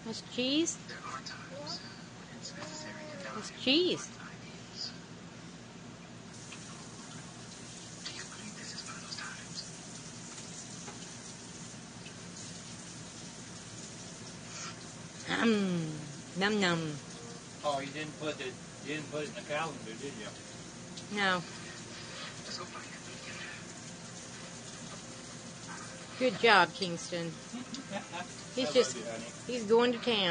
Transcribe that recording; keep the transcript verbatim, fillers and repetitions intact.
That's cheese? That's cheese. Mmm. Num num. Oh, you didn't put it. You didn't put it in the calendar, did you? No. Good job, Kingston. He's just, he's going to town.